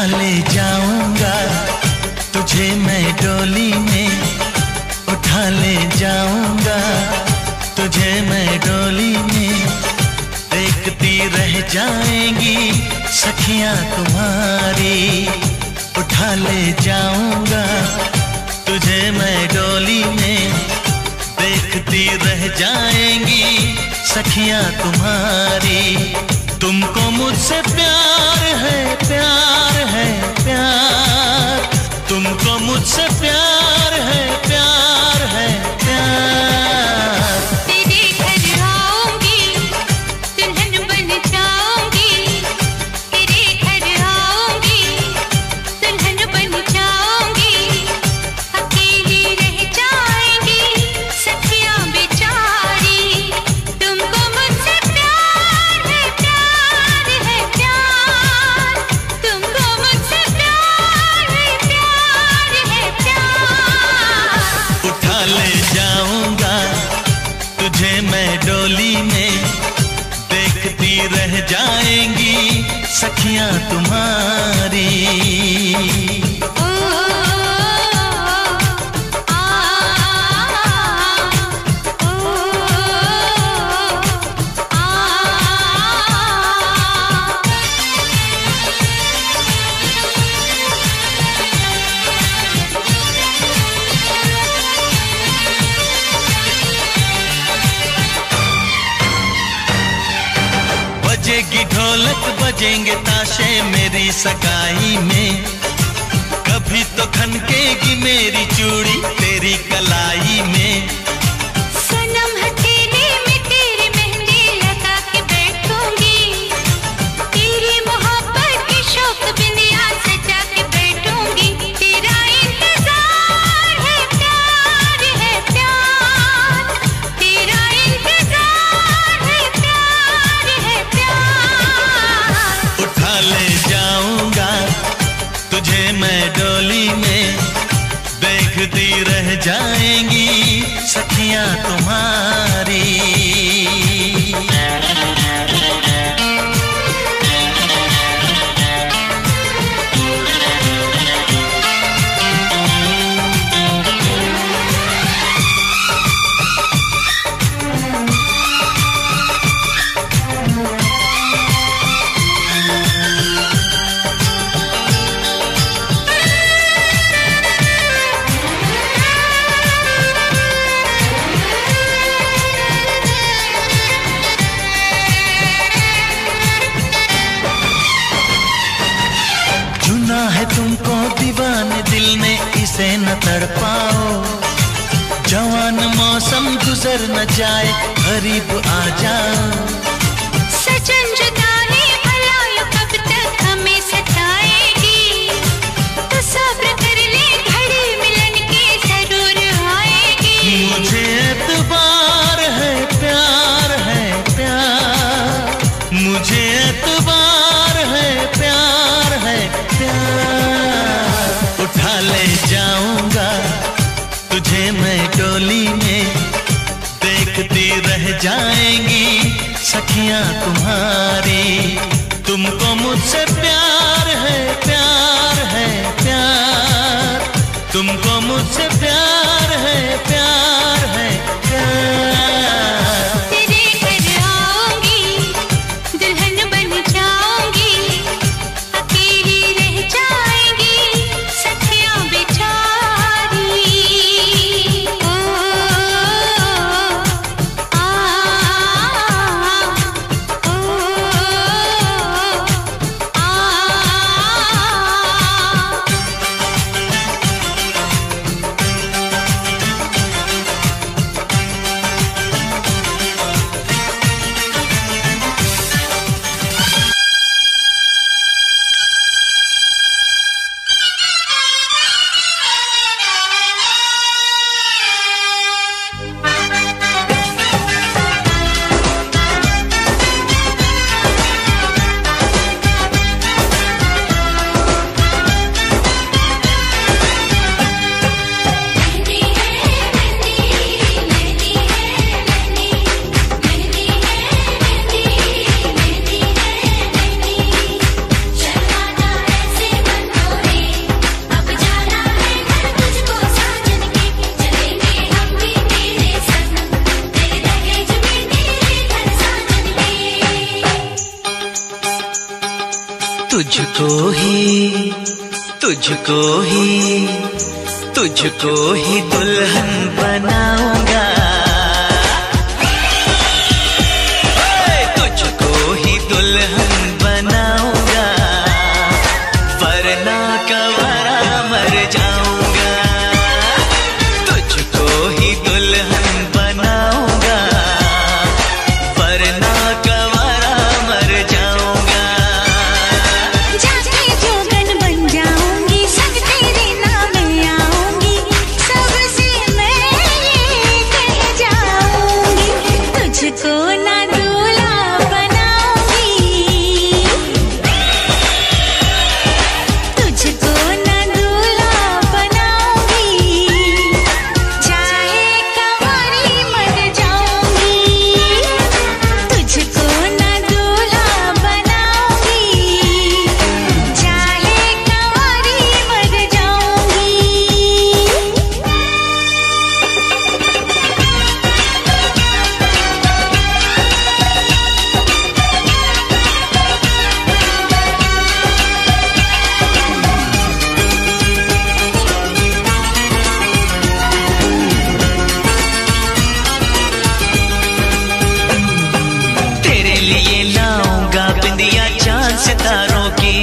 ले जाऊंगा तुझे मैं डोली में, उठा ले जाऊंगा तुझे मैं डोली में। देखती रह जाएंगी सखियां तुम्हारी, उठा ले जाऊंगा तुझे मैं डोली में। देखती रह जाएंगी सखियां तुम्हारी। तुमको मुझसे प्यार है, प्यार है, प्यार। तुमको मुझसे प्यार है, प्यार है, प्यार। तेरे घर आऊंगी, दुल्हन बन जाऊंगी। तेरे घर आऊंगी, दुल्हन बन जाऊंगी। अकेली रह जाएंगी सखियां बेचारी। तुमको मुझसे प्यार है, प्यार है, प्यार। तुमको मुझसे प्यार है, प्यार है, प्यार। उठा ले जाऊंगा तुझे मैं डोली में। देखती रह जाएंगी सखियां तुम्हारी। ओ आ ओ आ। बजेगी ढोलक बजेंगे ताशे मेरी सगाई में। कभी तो खनकेगी मेरी चूड़ी तेरी कलाई में। सनम हथेली में तेरी मेहंदी लगा के बैठूंगी। तेरी मोहब्बत की शौक बिंदिया सजा के बैठूंगी। तेरा इंतजार है, प्यार है, प्यार। तेरा इंतजार है, प्यार है, प्यार। उठा ले जाऊंगा तुझे मैं डोली में। देखती रह जाएंगी सखियां तुम्हारी। चुना है तुमको दीवाने दिल ने, इसे न तड़पाओ। जवान मौसम गुजर न जाए, करीब आ जाओ। सजन जुदाई भला यो कब तक हमें सताएगी। तो सब्र कर ले, घड़ी मिलन की जरूर आएगी। मुझे एतबार है, प्यार है, प्यार। मुझे एतबार है, प्यार है, प्यार। उठा ले जाऊंगा तुझे मैं डोली में। देखती रह जाएंगी सखियां तुम्हारी। तुमको मुझसे प्यार है, प्यार है, प्यार। तुमको मुझसे प्यार है, प्यार है, प्यार। तेरे घर आऊंगी, दुल्हन बन जाऊंगी। अकेली रह जाएंगी सखियां बेचारी। ओ आ ओ आ। तुझको ही दुल्हन बनाऊंगा, तुझको ही दुल्हन बनाऊंगा, वरना कवारा मर जाऊंगा। तुझको ही दुल्हन बनाऊंगा, वरना कवारा मर जाऊंगा। जाके जोगन बन जाऊंगी, सब तेरे नाम आऊंगी, सबसे मैं ये कह जाऊंगी, तुझको ना दूल्हा बनाऊंगी, तुझको ना दूल्हा बनाऊंगी, चाहे कंवारी मर जाऊंगी, तुझको ना दूल्हा बनाऊंगी, चाहे कंवारी मर जाऊंगी। तेरे लिए लाऊंगा बिंदिया चांद सितारों की,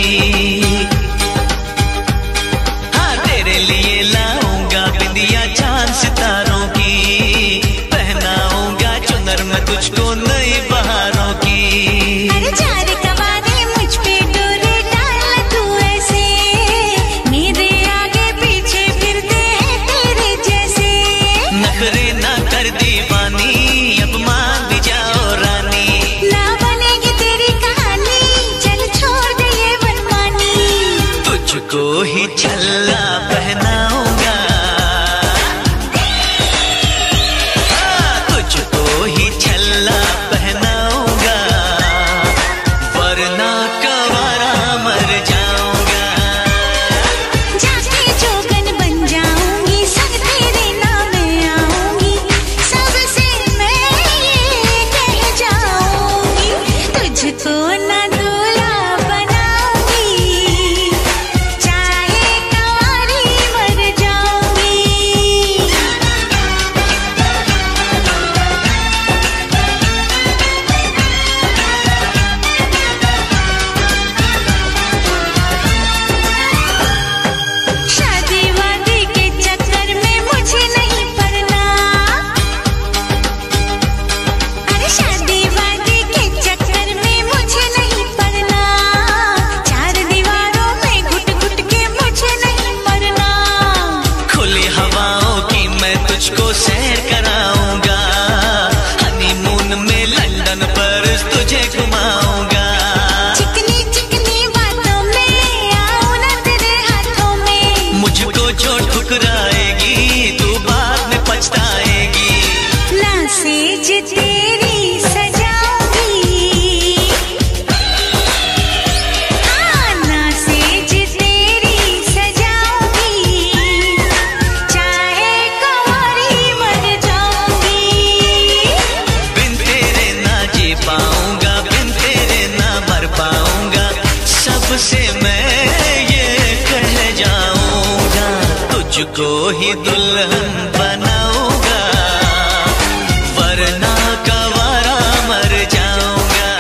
हाँ तेरे लिए लाऊंगा बिंदिया चांद सितारों की, पहनाऊंगा चुनर में तुझको नई बहारों की। अरे चार कवारे मुझ पे डोरे डाल तू ऐसे, मेरे आगे पीछे फिरते हैं तेरे जैसे, नखरे ना कर दीवानी, अब मान भी जाओ रानी। ना बनेगी तेरी कहानी, चल छोड़ दे ये मनमानी, तुझको ही छल्ला पहनाऊंगा, तुझको ही छल्ला पहनाऊंगा, वरना कवारा मर जाऊंगा। जाके जोगन बन जाऊंगी, सब तेरे नाम आऊंगी, सबसे मैं ये कह जाऊंगी, तुझको ना दूल्हा बनाऊंगी, चाहे कंवारी मर जाऊंगी। शादी वादी के चक्कर में मुझे नहीं पड़ना, अरे शादी वादी के चक्कर में मुझे नहीं पड़ना, चार दीवारों में घुट घुट के मुझे नहीं मरना, खुली हवाओं की मैं तुझको सैर कराऊंगा, हनीमून में लंदन पर तुझे घुमाऊंगा। चिकनी चिकनी बातों में आऊं ना तेरे हाथों में, मुझको जो ठुकराएगी तू बाद में पछताएगी। ना सेज तेरी सजाऊंगी, हाँ ना सेज तेरी सजाऊंगी, चाहे कंवारी मर जाऊंगी, बिन तेरे ना जी पाऊंगा, बिन तेरे ना मर पाऊंगा, सबसे मैं ये कह जाऊंगा, तुझको ही दुल्हन बनाऊंगा, वरना कवारा मर जाऊंगा।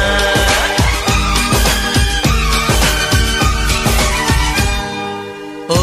ओ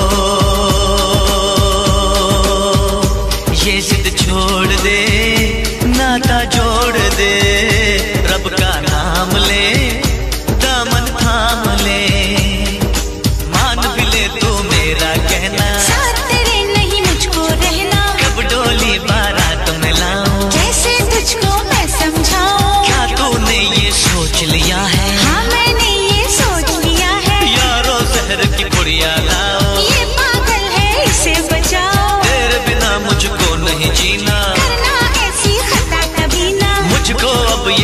ये जिद छोड़ दे, नाता जोड़ दे, रब का नाम ले, दामन थाम ले, मान भी ले तू मेरा कहना, साथ तेरे नहीं मुझको रहना, कब डोली बारात में लाऊं, कैसे तुझको मैं समझाऊं, क्या तूने ये सोच लिया है, हाँ मैंने ये सोच लिया है, यारो जहर की पुड़िया लाओ, ये पागल है इसे बचाओ, तेरे बिना मुझको नहीं जीना, करना ऐसी खता कभी ना, मुझको अब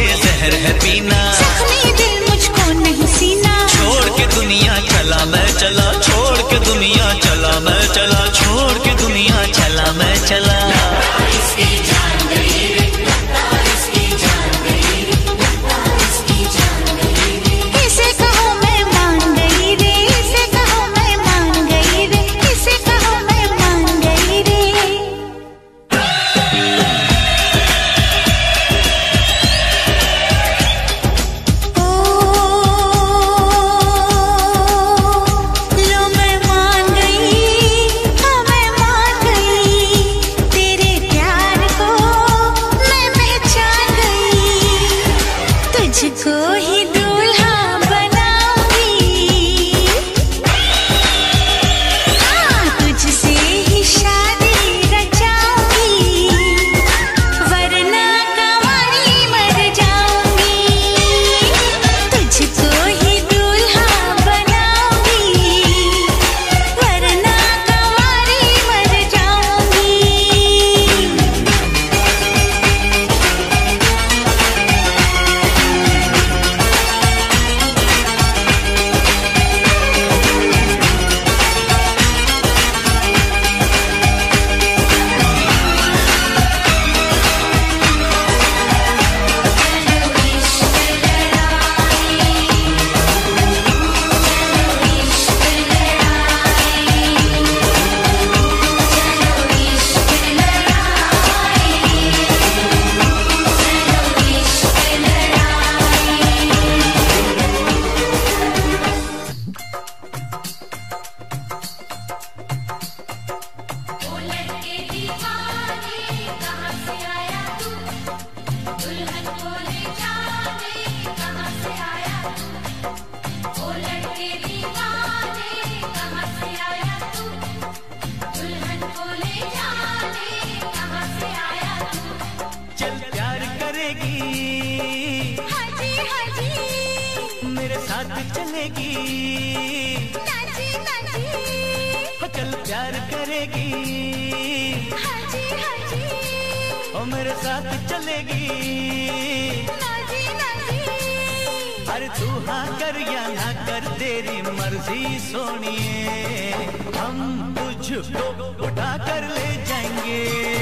चलेगी, नाजी नाजी, हो चल प्यार करेगी, हाजी हाजी, ओ मेरे साथ चलेगी, नाजी नाजी। अरे तू हाँ कर या ना कर तेरी मर्जी सोनिए, हम तुझको उठा कर ले जाएंगे,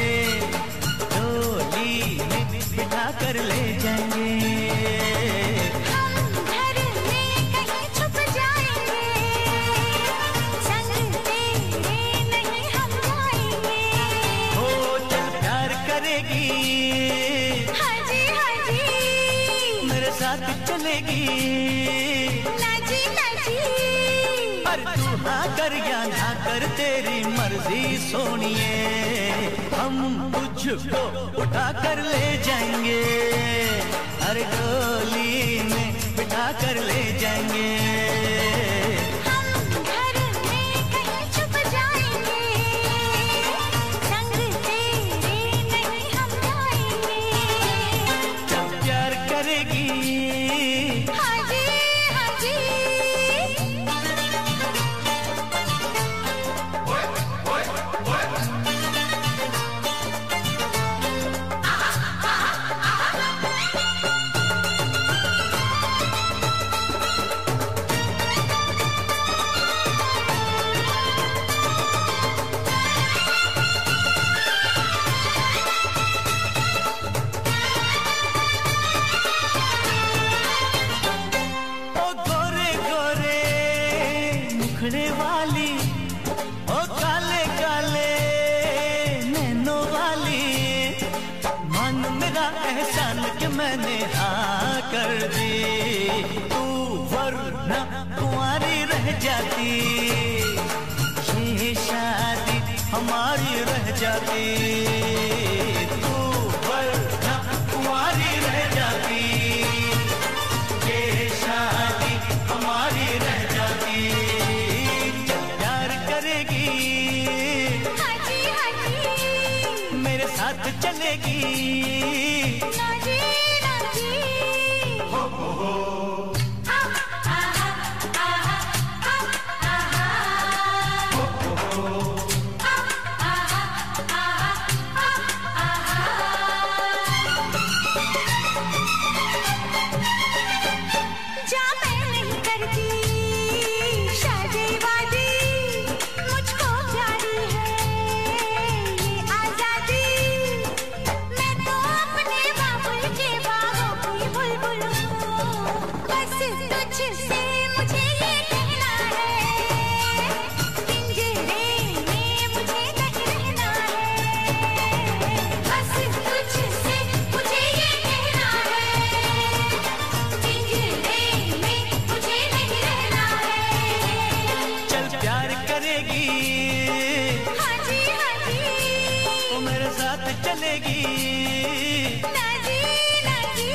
डोली में बिठा कर ले जाएंगे। हम घर में कहीं छुप जाएंगे, संग तेरे नहीं हम जाएंगे। ओ चल प्यार करेगी, हाजी हाजी, मेरे साथ चलेगी, नाजी नाजी। पर तू हाँ कर या ना कर तेरी मर्जी सोनिए, हम तुझको उठा कर ले जाएंगे, हर डोली में बिठा कर ले जाएंगे। हम घर में कहीं छुप जाएंगे, संग तेरे नहीं हम जाएंगे। जब प्यार करेगी, हाजी हाजी, ओ गोरे गोरे मुखड़े वाली, ओ काले काले नैनों वाली, मन मेरा एहसान कि मैंने हाँ कर दी, तू वरना कुंवारी रह जाती, ये शादी हमारी रह जाती, तू वरना कुंवारी रह जाती, ये शादी हमारी रह जाती। जब प्यार करेगी, हाजी हाजी, मेरे साथ चलेगी, नाजी नाजी। जा मैं नहीं करती शादी वादी, मुझको प्यारी है ये आजादी, मैं तो अपने बाबुल के बागों की बुलबुल हूँ, बस तुझसे मुझे ये कहना है, पिंजरे में मुझे नहीं रहना है, बस तुझसे मुझे ये कहना है, पिंजरे में मुझे नहीं रहना है। चल प्यार करेगी, हाजी हाजी, वो मेरे साथ चलेगी, नाजी नाजी।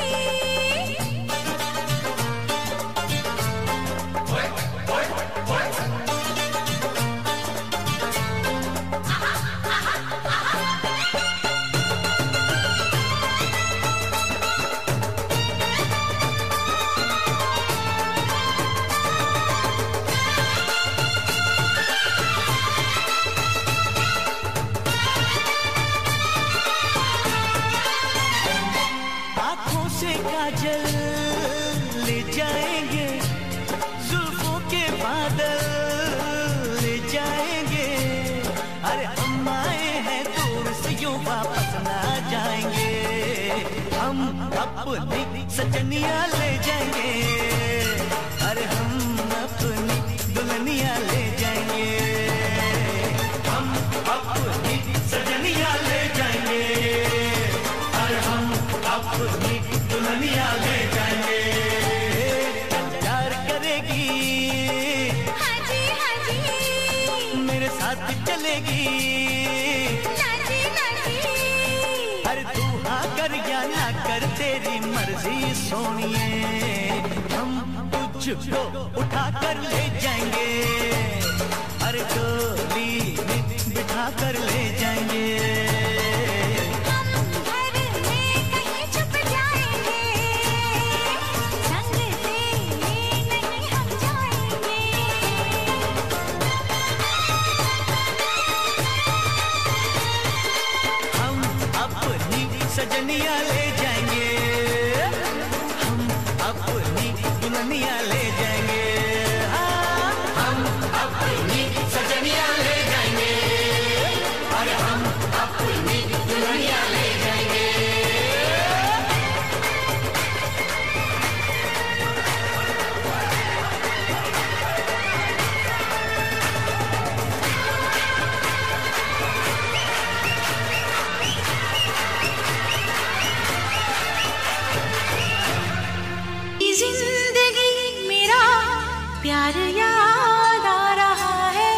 आँखों से काजल ले जाएंगे, जुल्फों के बादल ले जाएंगे, अरे हम आए हैं दूर से यूं वापस ना जाएंगे, हम अपनी सजनिया ले जाएंगे, अरे हम अपनी दुल्हनिया ले जाएंगे, हम अपनी सजनिया ले जाएंगे, अरे हम अपनी दुल्हनिया ले जाएंगे। प्यार करेगी, हाजी हाजी, मेरे साथ चलेगी, नाजी नाजी। अरे तू हाँ कर या ना कर तेरी मर्जी सोनिए, हम तुझको उठा कर ले जाएंगे, अरे डोली में बिठा कर ले जाएंगे। हम घर में कहीं छुप जाएंगे, संग तेरे नहीं हम सजनिया ले जाएंगे, हम अपनी दुल्हनिया ले जाएंगे, हाँ हम अपनी सजनिया ले जाएंगे, अरे हम अपनी दुल्हनिया ले जाएंगे। जिंदगी मेरा प्यार याद आ रहा है,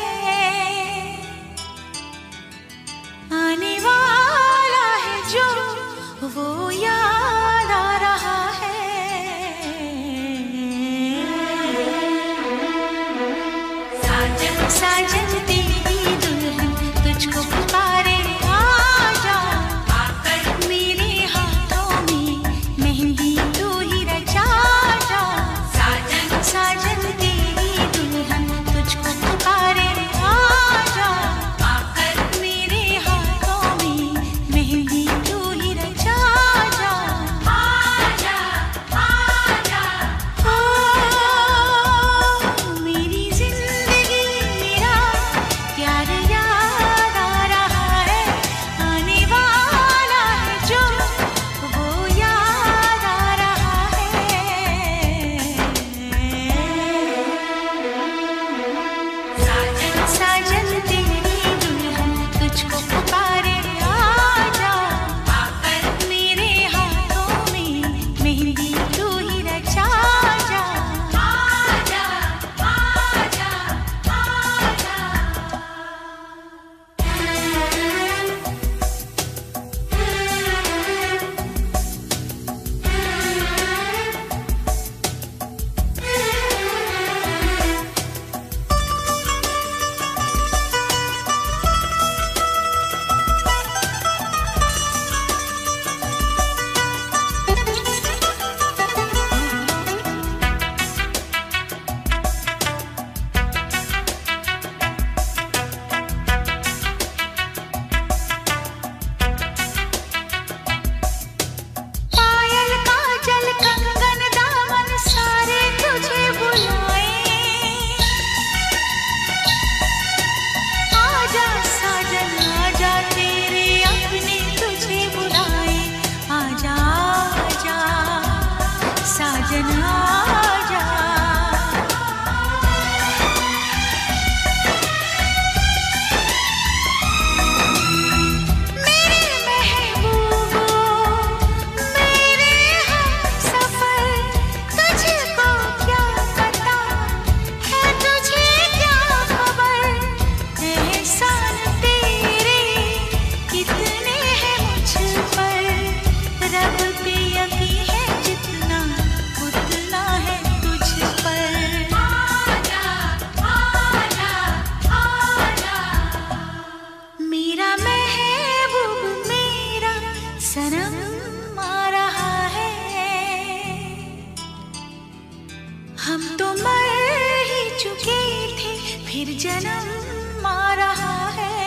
आने वाला है जो वो याद आ रहा है। साजन साजन तेरी दुल्हन तुझको पुकारे, आजा आकर मेरे हाथों में मेहंदी तू ही रचा। साजन तेरी दुल्हन तुझको पुकारे, आजा आकर मेरे हाथों में मेहंदी तू ही रचा जा। आजा आजा ओ मेरी जिंदगी मेरा प्यार याद आ रहा है, आने वाला है जो वो याद आ रहा है। साजन तेरी दुल्हन तुझको पुकारे, आजा आकर मेरे हाथों में मेहंदी तू ही रचा जा। आजा आजा आजा पायल काजल कंगन दामन सारे तुझे बुलाए, आजा साजन आजा तेरे अपने तुझे बुलाए, आजा आजा साजन आजा। मेरे महबूबो मेरे हमसफर, तुझको क्या पता है तुझे क्या खबर, एहसान तेरे कितने हैं मुझ पर, रब पे यकीन है जितना उतना है तुझ पर। आजा आजा आजा मेरा महबूब मेरा सनम आ रहा है, हम तो मर ही चुके थे फिर जन्म आ रहा है।